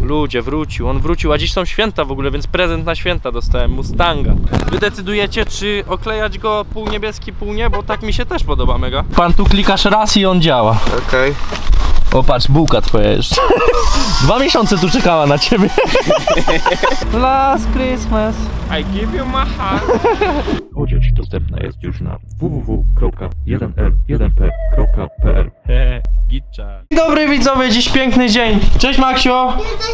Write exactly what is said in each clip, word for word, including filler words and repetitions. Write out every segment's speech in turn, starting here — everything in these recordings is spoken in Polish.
Ludzie, wrócił, on wrócił, a dziś są święta w ogóle, więc prezent na święta dostałem, Mustanga. Wy decydujecie, czy oklejać go pół niebieski, pół nie, bo tak mi się też podoba mega. Pan tu klikasz raz i on działa. Okej. O patrz, bułka twoja jeszcze. Dwa miesiące tu czekała na ciebie. Last Christmas I give you my heart. Odzież dostępna jest już na w w w kropka jeden r jeden p kropka p l. Hehe, gitcza. Dzień dobry widzowie, dziś piękny dzień. Cześć Maksio.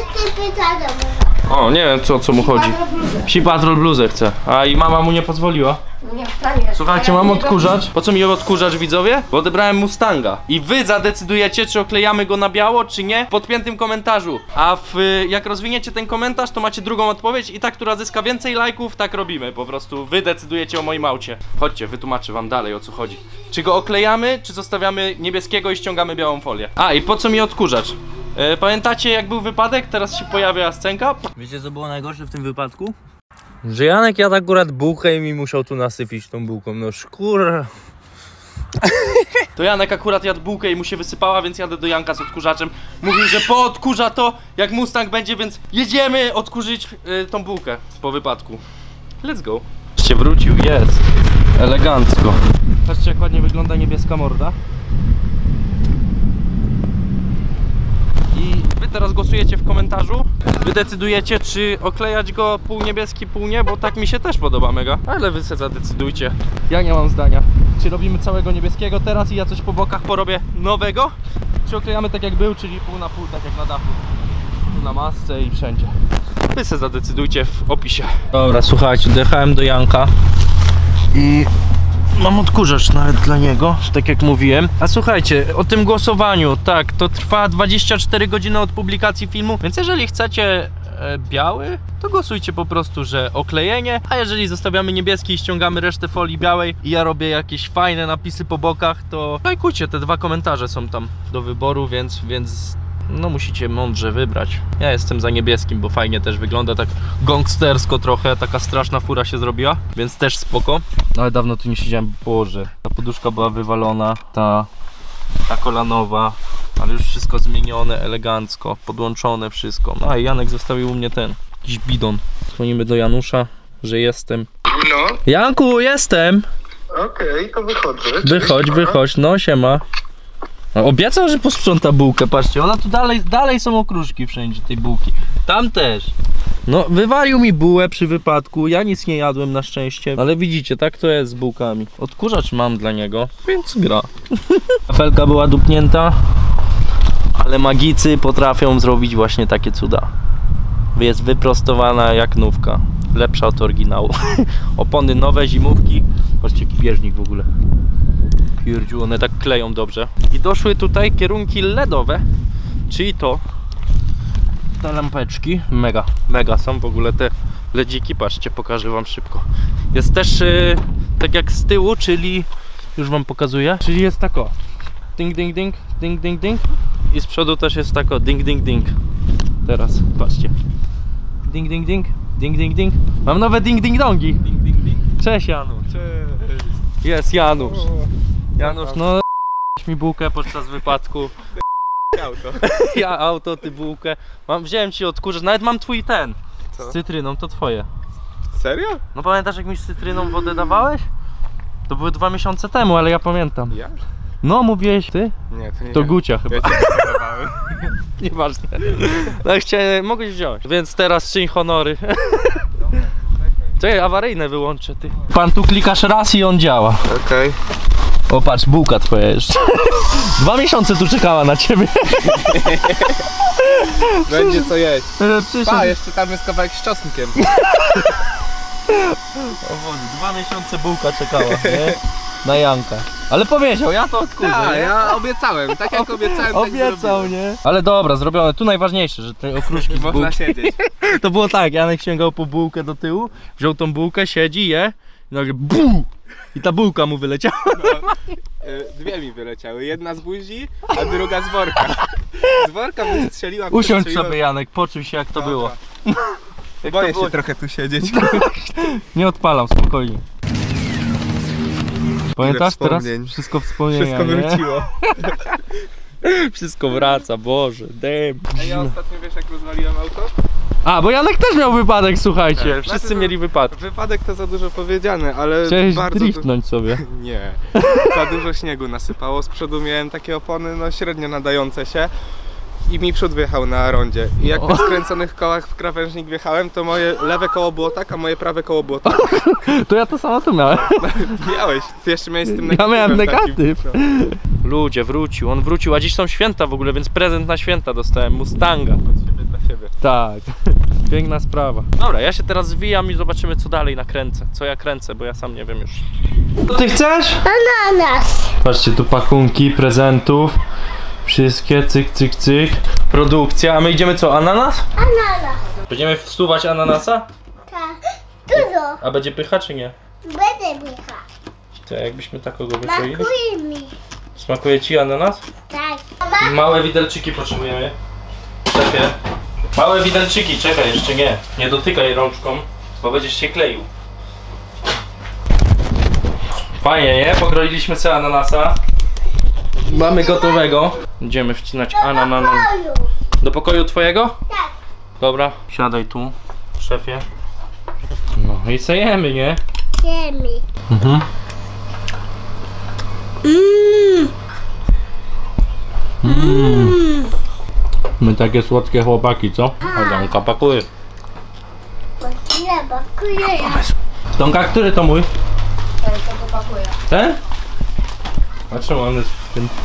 O, nie wiem co, co mu chodzi. Psi Patrol bluzę chce, a i mama mu nie pozwoliła. Nie, wstanie. Słuchajcie, mam odkurzacz. Po co mi odkurzacz, widzowie? Bo odebrałem Mustanga. I wy zadecydujecie, czy oklejamy go na biało, czy nie, w podpiętym komentarzu. A w, jak rozwiniecie ten komentarz, to macie drugą odpowiedź i ta, która zyska więcej lajków, tak robimy. Po prostu wy decydujecie o moim aucie. Chodźcie, wytłumaczę wam dalej, o co chodzi. Czy go oklejamy, czy zostawiamy niebieskiego i ściągamy białą folię? A, i po co mi odkurzacz? E, pamiętacie, jak był wypadek? Teraz się pojawia scenka. Wiecie, co było najgorsze w tym wypadku? Że Janek jadł akurat bułkę i mi musiał tu nasypić tą bułką, no szkur. To Janek akurat jadł bułkę i mu się wysypała, więc jadę do Janka z odkurzaczem. Mówił, że poodkurza to, jak Mustang będzie, więc jedziemy odkurzyć y, tą bułkę po wypadku. Let's go. Się wrócił, jest. Elegancko. Patrzcie, jak ładnie wygląda niebieska morda. I wy teraz głosujecie w komentarzu. Wy decydujecie, czy oklejać go pół niebieski, pół nie, bo tak mi się też podoba mega. Ale wy se zadecydujcie. Ja nie mam zdania. Czy robimy całego niebieskiego teraz i ja coś po bokach porobię nowego? Czy oklejamy tak jak był, czyli pół na pół, tak jak na dachu. Tu na masce i wszędzie. Wy se zadecydujcie w opisie. Dobra, słuchajcie, dojechałem do Janka. I mam odkurzacz nawet dla niego, tak jak mówiłem. A słuchajcie, o tym głosowaniu, tak, to trwa dwadzieścia cztery godziny od publikacji filmu, więc jeżeli chcecie e, biały, to głosujcie po prostu, że oklejenie, a jeżeli zostawiamy niebieski i ściągamy resztę folii białej i ja robię jakieś fajne napisy po bokach, to lajkujcie, te dwa komentarze są tam do wyboru, więc, więc no musicie mądrze wybrać. Ja jestem za niebieskim, bo fajnie też wygląda, tak gangstersko trochę, taka straszna fura się zrobiła, więc też spoko. Ale dawno tu nie siedziałem, Boże. Ta poduszka była wywalona, ta, ta kolanowa, ale już wszystko zmienione, elegancko, podłączone wszystko. No i Janek zostawił u mnie ten, jakiś bidon. Dzwonimy do Janusza, że jestem. No, Janku, jestem! okej, to wychodzę. Wychodź, wychodź, no siema. No, obiecał, że posprząta bułkę, patrzcie, ona tu dalej, dalej są okruszki wszędzie tej bułki. Tam też. No, wywalił mi bułę przy wypadku, ja nic nie jadłem na szczęście, ale widzicie, tak to jest z bułkami. Odkurzacz mam dla niego, więc gra. Felka była dupnięta, ale magicy potrafią zrobić właśnie takie cuda. Jest wyprostowana jak nówka, lepsza od oryginału. Opony nowe, zimówki, patrzcie jaki bieżnik w ogóle. Pierdziu, one tak kleją dobrze. I doszły tutaj kierunki ledowe, czyli to, te lampeczki, mega, mega są w ogóle te ledziki, patrzcie, pokażę wam szybko. Jest też yy, tak jak z tyłu, czyli, już wam pokazuję, czyli jest tak o, ding ding ding, ding ding ding i z przodu też jest tak o, ding ding ding. Teraz, patrzcie, ding ding ding, ding ding ding, mam nowe ding ding dongi. Ding ding ding. Cześć Janusz. Cześć. Jest Janusz. Janusz, no mi bułkę podczas wypadku. Auto. Ja auto, ty bułkę. Mam, wziąłem ci odkurzacz, nawet mam twój ten. Co? Z cytryną, to twoje. Serio? No pamiętasz jak mi z cytryną wodę dawałeś? To były dwa miesiące temu, ale ja pamiętam. Ja? No mówiłeś ty? Nie, to nie. To Gucia chyba. Ja cię próbowałem. Nieważne. No chciałem, mogłeś wziąć. Więc teraz czyń honory. Czekaj, awaryjne wyłączę ty. Pan tu klikasz raz i on działa. Okej. O patrz, bułka twoja jeszcze. Dwa miesiące tu czekała na ciebie. Będzie co jeść. Przyszedł. Pa, jeszcze tam jest kawałek z czosnkiem. O Boże, dwa miesiące bułka czekała, nie? Na Janka. Ale powiedział, ja to odkurzę. Tak, ja obiecałem, tak jak obiecałem, tak Obiecał, zrobiłem. nie? Ale dobra, zrobione. Tu najważniejsze, że te okruszki z Można bułki. siedzieć. To było tak, Janek sięgał po bułkę do tyłu, wziął tą bułkę, siedzi, je i nagle bu! I ta bułka mu wyleciała. No, y, dwie mi wyleciały, jedna z buzi, a druga z worka. Z worka wystrzeliła. Usiądź wystrzeliła- sobie Janek, poczuj się jak to Dobra. było. Jak Boję to było? się trochę tu siedzieć. Nie odpalam, spokojnie. Pamiętasz teraz? wspomnień. Wszystko wspomnienia, Wszystko nie? wróciło. Wszystko wraca, Boże, damn. A ja ostatnio wiesz jak rozwaliłem auto? A, bo Janek też miał wypadek, słuchajcie. Tak. Wszyscy Znaczy, mieli wypadek. Wypadek to za dużo powiedziane, ale Chciałeś bardzo... du- driftnąć sobie. Nie, za dużo śniegu nasypało, z przodu miałem takie opony no średnio nadające się i mi przód wjechał na rondzie i jak O. po skręconych kołach w krawężnik wjechałem, to moje lewe koło było tak, a moje prawe koło było tak. To ja to samo tu miałem. Miałeś, ty jeszcze miałeś z tym Ja negatywem miałem takim. negatyw. No. Ludzie, wrócił, on wrócił, a dziś są święta w ogóle, więc prezent na święta dostałem, Mustanga. Od siebie dla siebie. Tak, piękna sprawa. Dobra, ja się teraz zwijam i zobaczymy co dalej nakręcę. Co ja kręcę, bo ja sam nie wiem już. Co ty chcesz? Ananas. Patrzcie, tu pakunki prezentów. Wszystkie, cyk, cyk, cyk. Produkcja, a my idziemy co, ananas? Ananas. Będziemy wsuwać ananasa? Tak. Dużo. A będzie pycha czy nie? Będę bycha. To jakbyśmy takogo wykroili? Smakuje mi. Smakuje ci ananas? Tak. Mama. Małe widelczyki potrzebujemy. Szefie. Małe widelczyki, czekaj, jeszcze nie. Nie dotykaj rączką, bo będziesz się kleił. Fajnie, nie? Pokroiliśmy sobie ananasa. Mamy gotowego. Idziemy wcinać ananas. Pokoju. Do pokoju twojego? Tak. Dobra. Siadaj tu, szefie. No i sejemy, nie? Ziemi. Mhm. Mmm. Mm. My takie słodkie chłopaki, co? Aganka pakuje. Ile bakuje? Tonka, który to mój? Ten, co go pakuje. Ten? A czemu on jest w tym?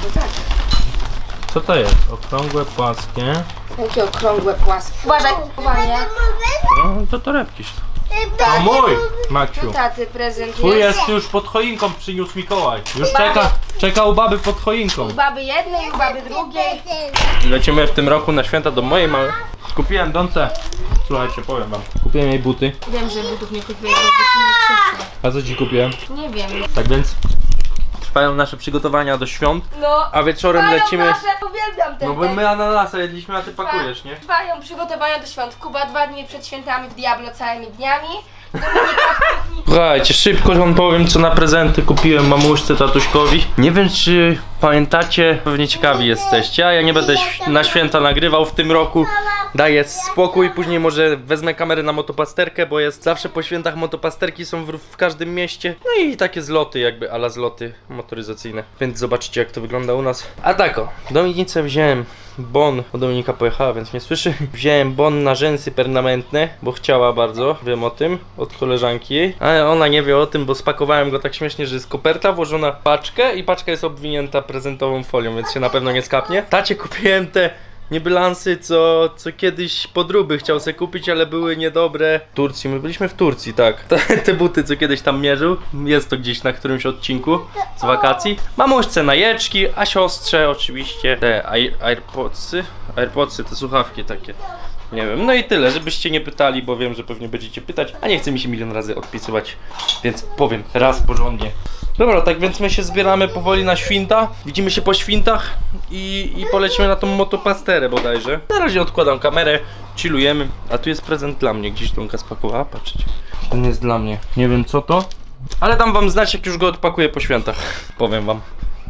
Co to jest? Okrągłe, płaskie. Jakie okrągłe, płaskie. Uważaj, uważaj. No to torebki. A mój, Maksiu. Taty prezent Twój jest. jest już pod choinką, przyniósł Mikołaj. Już czeka, czeka u baby pod choinką. U baby jednej, u baby drugiej. Lecimy w tym roku na święta do mojej mamy. Kupiłem Donce. Słuchajcie, powiem wam. Kupiłem jej buty. Wiem, że butów nie kupię, bo buty nie przyszły. A co ci kupiłem? Nie wiem. Tak więc trwają nasze przygotowania do świąt. No, A wieczorem trwają lecimy. Nasze, uwielbiam ten No bo my ananasa jedliśmy, a ty pakujesz, nie? Trwają przygotowania do świąt. Kuba dwa dni przed świętami w Diablo całymi dniami. Dominika w kuchni. Słuchajcie, szybko wam powiem, co na prezenty kupiłem mamuszce, tatuśkowi. Nie wiem, czy pamiętacie, pewnie ciekawi jesteście, a ja nie będę ś- na święta nagrywał w tym roku. Daję spokój, później może wezmę kamerę na motopasterkę, bo jest zawsze po świętach motopasterki są w, w każdym mieście. No i takie zloty jakby, ala zloty motoryzacyjne. Więc zobaczycie, jak to wygląda u nas. A tak o, Dominice wziąłem bon, bo Dominika pojechała, więc nie słyszy. Wziąłem bon na rzęsy permanentne, bo chciała bardzo, wiem o tym, od koleżanki jej. Ale ona nie wie o tym, bo spakowałem go tak śmiesznie, że jest koperta włożona w paczkę i paczka jest obwinięta prezentową folią, więc się na pewno nie skapnie. Tacie kupiłem te niby lansy, co, co kiedyś podróby chciał sobie kupić, ale były niedobre. W Turcji, my byliśmy w Turcji, tak. Te, te buty, co kiedyś tam mierzył, jest to gdzieś na którymś odcinku z wakacji. Mamuszce najeczki, a siostrze oczywiście te air, airpodsy, airpodsy, te słuchawki takie. Nie wiem, no i tyle, żebyście nie pytali, bo wiem, że pewnie będziecie pytać, a nie chce mi się milion razy odpisywać, więc powiem raz porządnie. Dobra, tak więc my się zbieramy powoli na święta, widzimy się po świętach i, i polecimy na tą motopasterę bodajże. Na razie odkładam kamerę, chillujemy, a tu jest prezent dla mnie, gdzieś Tonka spakowała, patrzcie. Ten jest dla mnie, nie wiem co to, ale dam wam znać, jak już go odpakuję po świętach, powiem wam.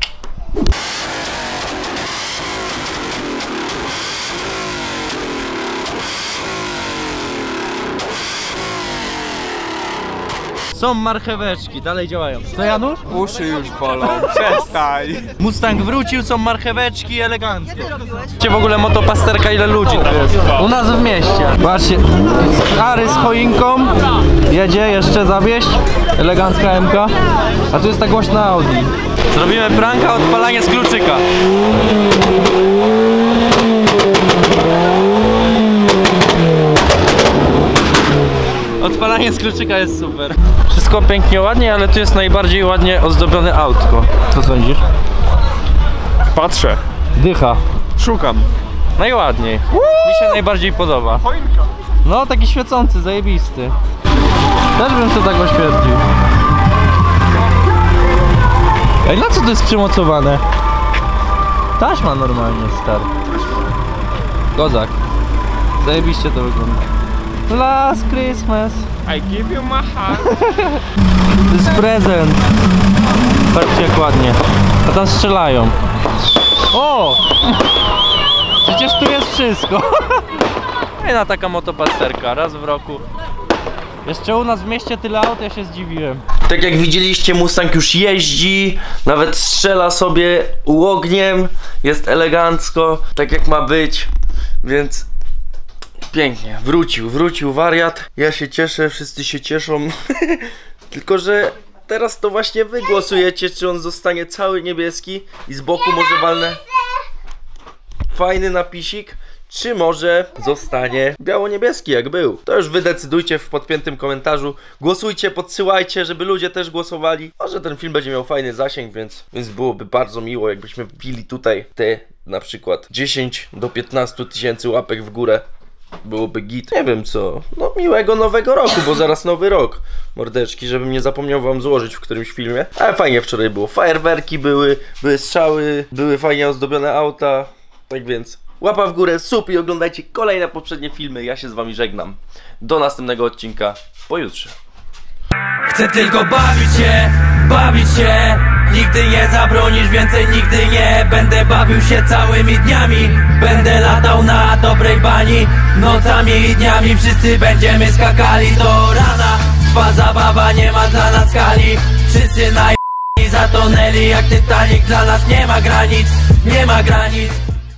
Są marcheweczki, dalej działają. Co, Janusz? Uszy już bolą, przestań. Mustang wrócił, są marcheweczki eleganckie. Wiecie w ogóle motopasterka, ile ludzi tu jest? U nas w mieście. Patrzcie, Ary z choinką. Jedzie jeszcze zawieść. Elegancka M K. A tu jest ta głośna Audi. Zrobimy pranka, odpalanie z kluczyka. Odpalanie z kluczyka jest super. Wszystko pięknie, ładnie, ale tu jest najbardziej ładnie ozdobione autko. Co sądzisz? Patrzę, Dycha. szukam. Najładniej. Mi się najbardziej podoba. Choinka. No, taki świecący, zajebisty. Też bym to tak oświetlił. Ej, na co to jest przymocowane? Taśma normalnie, stary. Kozak. Zajebiście to wygląda. Last Christmas. I give you my heart. To jest prezent. Patrzcie jak ładnie. A tam strzelają. O! Przecież tu jest wszystko. Fajna taka motopasterka, raz w roku. Jeszcze u nas w mieście tyle aut, ja się zdziwiłem. Tak jak widzieliście, Mustang już jeździ, nawet strzela sobie ogniem, jest elegancko, tak jak ma być, więc pięknie, wrócił, wrócił wariat. Ja się cieszę, wszyscy się cieszą, tylko że teraz to właśnie wy głosujecie, czy on zostanie cały niebieski i z boku może walnę fajny napisik, czy może zostanie biało-niebieski jak był. To już wy decydujcie w podpiętym komentarzu. Głosujcie, podsyłajcie, żeby ludzie też głosowali. Może ten film będzie miał fajny zasięg, więc, więc byłoby bardzo miło, jakbyśmy wbili tutaj te na przykład dziesięć do piętnastu tysięcy łapek w górę. Byłoby git. Nie wiem co. No miłego nowego roku, bo zaraz nowy rok. Mordeczki, żebym nie zapomniał wam złożyć w którymś filmie. Ale fajnie wczoraj było. Fajerwerki były, były strzały, były fajnie ozdobione auta. Tak więc łapa w górę, sub i oglądajcie kolejne poprzednie filmy. Ja się z wami żegnam. Do następnego odcinka pojutrze. Chcę tylko bawić się, bawić się. Nigdy nie zabronisz, więcej nigdy nie. Będę bawił się całymi dniami. Będę latał na dobrej bani. Nocami i dniami wszyscy będziemy skakali do rana. Trwa zabawa, nie ma dla nas skali. Wszyscy naj... zatonęli jak Titanic. Dla nas nie ma granic, nie ma granic.